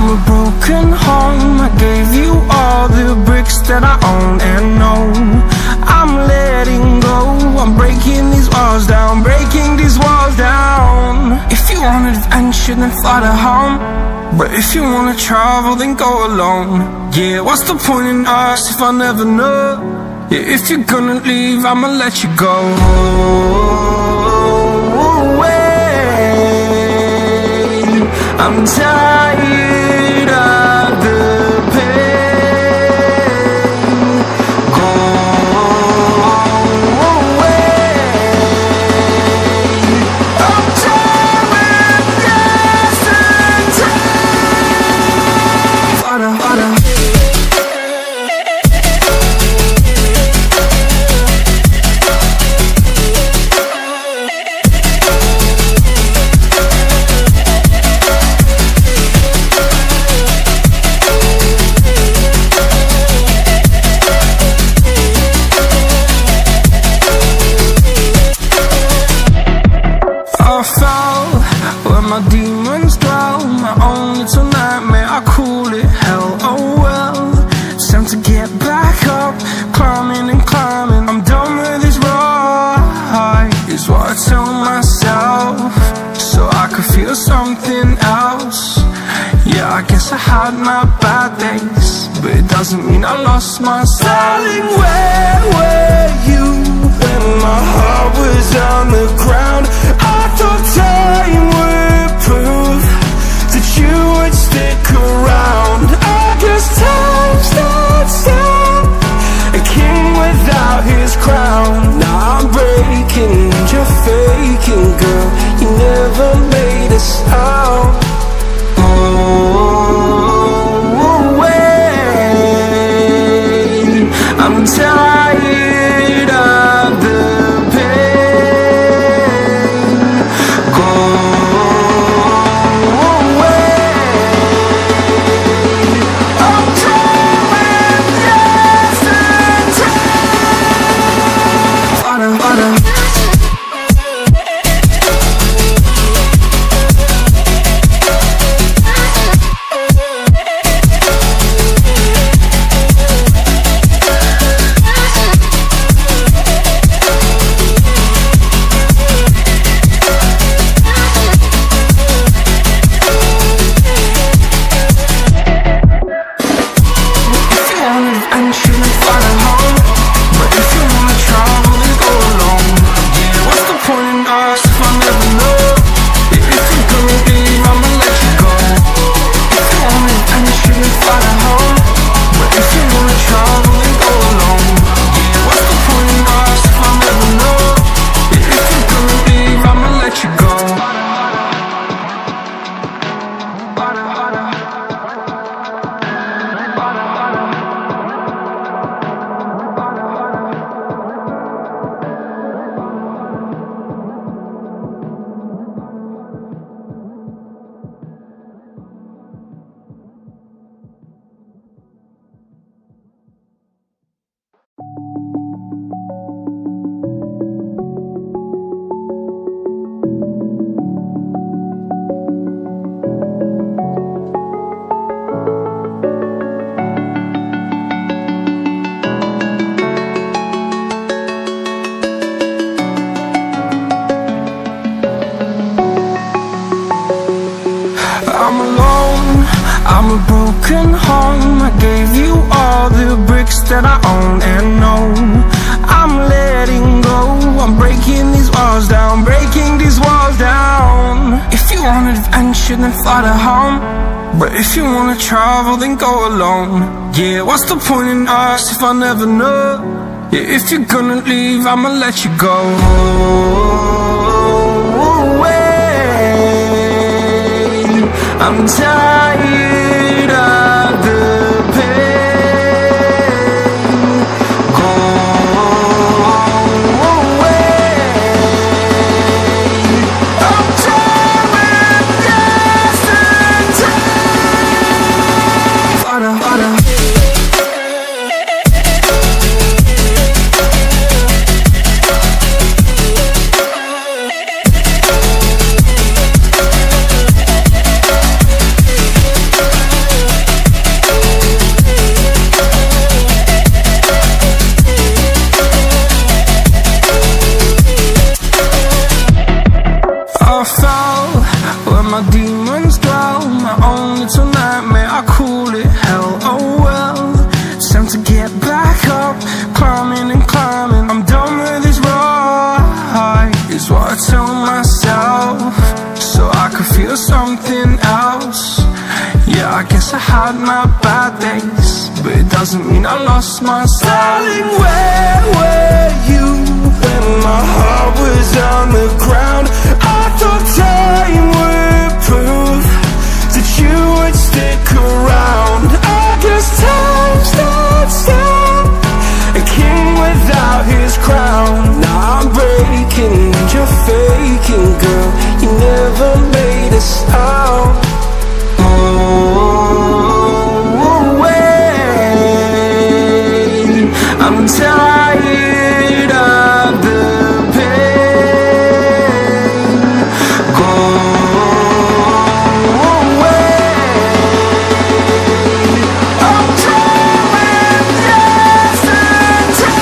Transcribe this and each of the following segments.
I'm a broken home. I gave you all the bricks that I own and know. I'm letting go. I'm breaking these walls down, breaking these walls down. If you want adventure, then fly to home. But if you wanna travel, then go alone. Yeah, what's the point in us if I never know? Yeah, if you're gonna leave, I'ma let you go. I'm tired of the pain. Go away. I'm tired with yesterday. Harder, harder. My demons dwell, my own little nightmare, I call it hell, oh well. It's time to get back up, climbing and climbing. I'm done with this ride, is what I tell myself, so I could feel something else. Yeah, I guess I had my bad days, but it doesn't mean I lost my style. Darling, where were you when my heart was on the ground? I thought time would prove that you would stick around. I guess time stood still, a king without his crown. Now I'm breaking and you're faking, girl. You never made a sound. Oh, wait, I'm tired of the pain. Go away. I'm tired with yesterday. Harder, harder. I'm a broken home. I gave you all the bricks that I own and know. I'm letting go. I'm breaking these walls down, breaking these walls down. If you want adventure, then fly to home. But if you wanna travel, then go alone. Yeah, what's the point in us if I never know? Yeah, if you're gonna leave, I'ma let you go. I'm tired of the pain. Go away. I'm tired with yesterday. Harder, harder. had my bad days, but it doesn't mean I lost my style. Darling, where were you when my heart was on the ground? I thought time would prove that you would stick around. I guess time stood still, a king without his crown. Now I'm breaking and you're faking, girl. You never made a sound. I'm tired of the pain. Go away. I'm trying yesterday.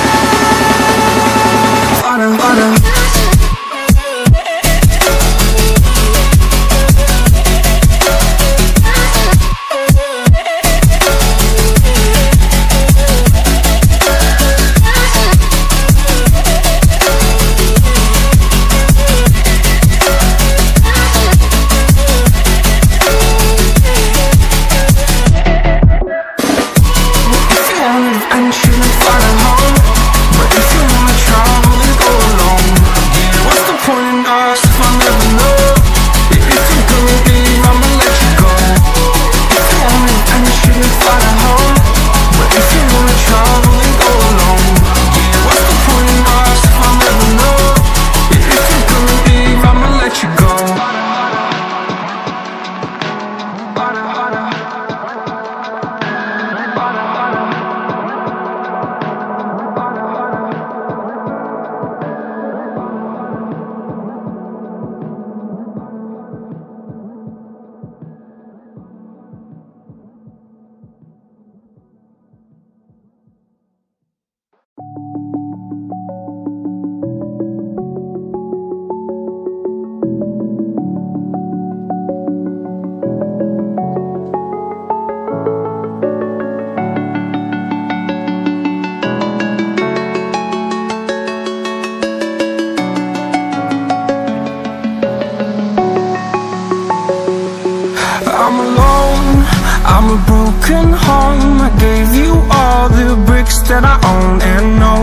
I'm alone, I'm a broken home. I gave you all the bricks that I own and know.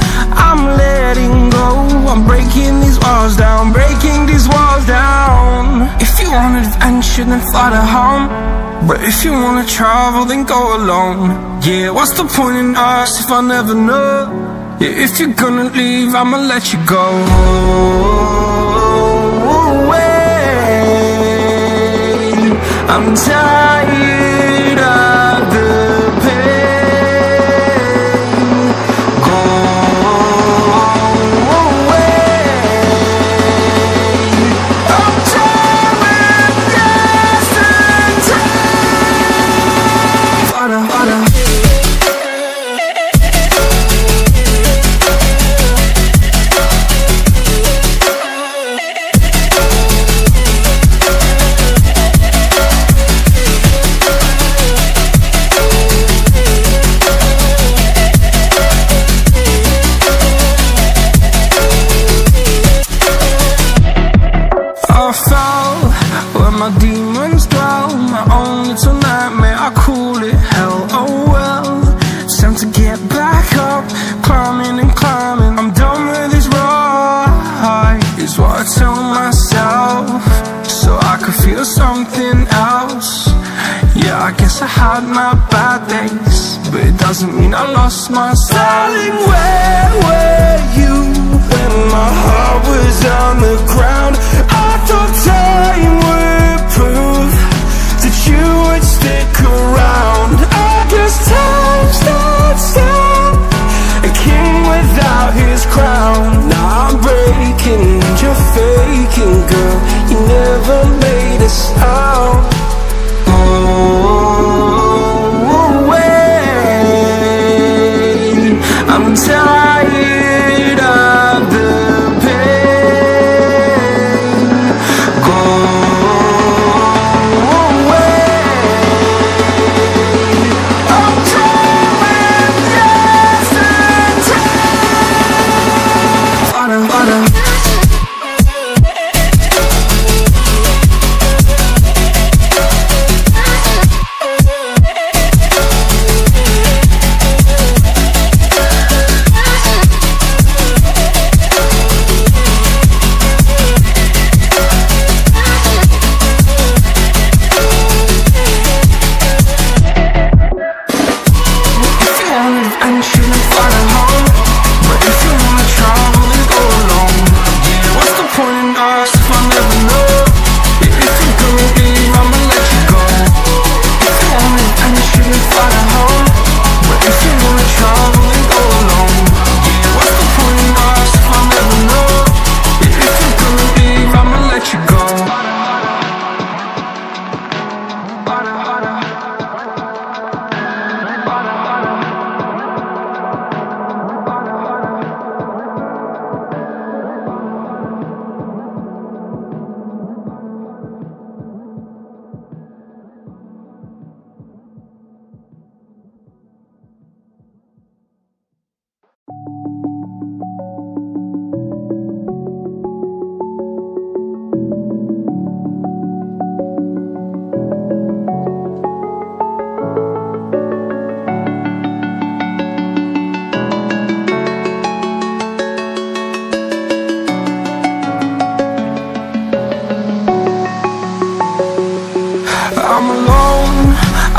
I'm letting go, I'm breaking these walls down, breaking these walls down. If you want adventure, then fly to home. But if you wanna travel, then go alone. Yeah, what's the point in us if I never know? Yeah, if you're gonna leave, I'ma let you go. I'm tired of the pain. Go away. I'm tired of yesterday. I fell where my demons dwell, my own little nightmare, I call it hell. Oh well, it's time to get back up, climbing and climbing. I'm done with this ride, is what I tell myself, so I could feel something else. Yeah, I guess I had my bad days, but it doesn't mean I lost my style. Darling, where were you when my heart was on the ground? I thought time would prove that you would stick around. I guess time stood still, a king without his crown. Now I'm breaking and you're faking, girl. You never made a sound. I'm tired of the pain. Go away. I'm tired of yesterday.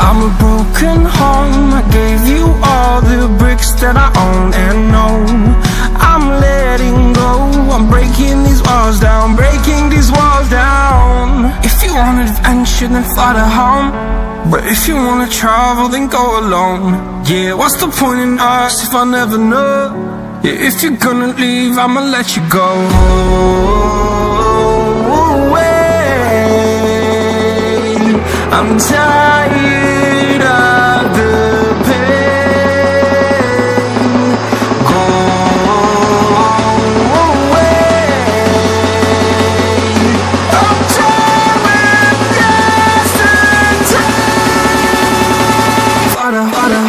I'm a broken home. I gave you all the bricks that I own and know. I'm letting go. I'm breaking these walls down, breaking these walls down. If you want adventure, then fly to home. But if you wanna travel, then go alone. Yeah, what's the point in us if I never know? Yeah, if you're gonna leave, I'ma let you go. I'm tired of the pain. Go away. I'm tired of yesterday. Harder, harder.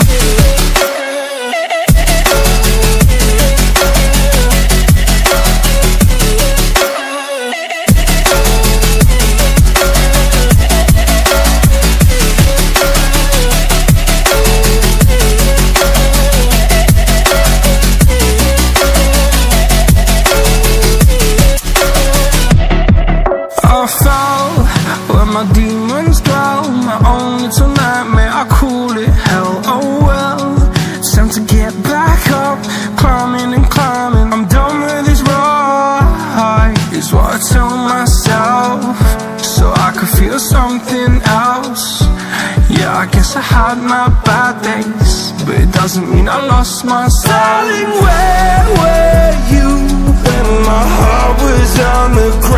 I fell where my demons dwell. My own little nightmare, I call it hell. Oh well, it's time to get back up. Climbing and climbing, I'm done with this ride, is what I tell myself, so I could feel something else. Yeah, I guess I had my bad days, but it doesn't mean I lost myself. Darling, where were you when my heart was on the ground?